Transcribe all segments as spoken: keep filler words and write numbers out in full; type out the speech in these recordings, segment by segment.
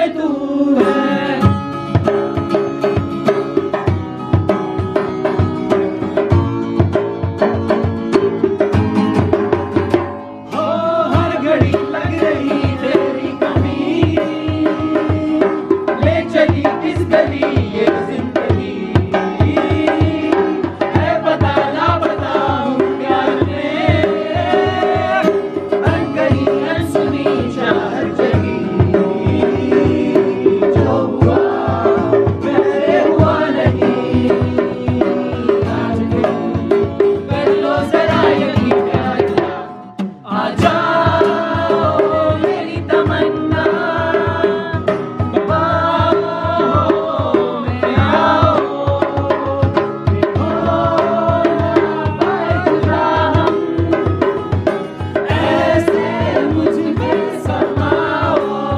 में तू है। हो हर घड़ी लग रही तेरी कमी, ले चली किस गली ये जिंदगी, है पता ना पता हूँ प्यार में, अनकही अनसुनी चाहत जगी, जो हुआ पहले हुआ नहीं, आज भी कर लो जरा यही प्यार का। आ जाओ मेरी तमन्ना, बाहों में आओ, हो ना पाए जुदा हम, ऐसे मुझ पे समाओ।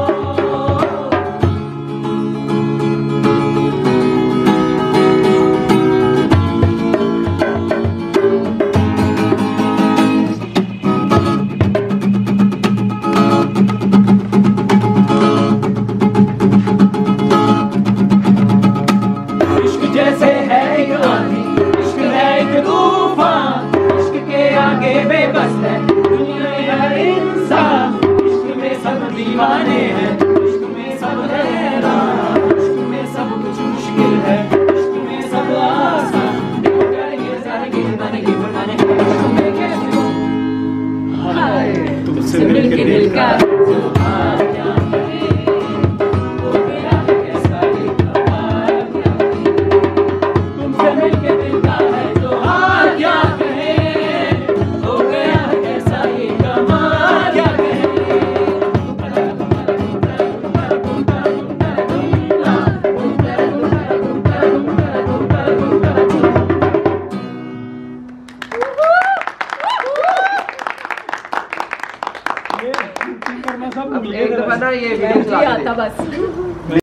इश्क जैसे है एक आंधी, इश्क है एक तूफान, इश्क के आगे बेबस है दुनिया में हर इंसान, इश्क में सब दीवाने हैं, इश्क में सब हैरान, इश्क में सब कुछ मुश्किल है, इश्क में सब आसान, देखो करेंगे जाएंगे बनेंगे बनाने, इश्क में कैसे हो हाय तुमसे मिलके दिल का जो हाल क्या कहे, हो गया है कैसा ये कमाल क्या कहे, तुमसे मिलके दिल का है जो हाल क्या कहे, हो गया है कैसा ये कमाल क्या अब एक दफा ना ये वीडियो चला दे। आता बस